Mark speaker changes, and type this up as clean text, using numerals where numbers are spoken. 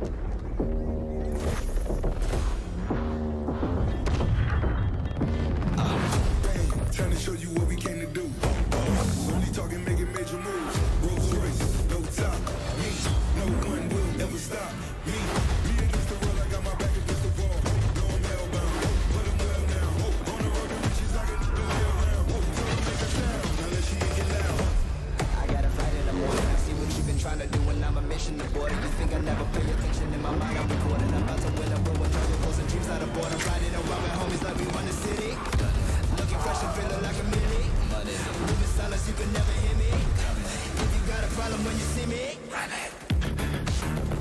Speaker 1: Trying to show you what we came to do. Only talking, making major moves. Rolls Royce, no top. Me, no one will ever stop. Me against the world, I got my back against the wall. Going hellbound, but I'm well now. On the road to riches, I can do it around. Tell them make a sound, unless she ain't get loud.
Speaker 2: I got a fight in the morning. I see what you've been trying to do, and I'm a mission aborted. You think I never pay attention? In my mind, I'm recording. I'm about to win a war with nothing. Closing dreams out of boredom. Riding around with homies like we run the city. Looking fresh and feeling like a mini. Moving silence, you can never hear me. If you got a problem when you see me, run it.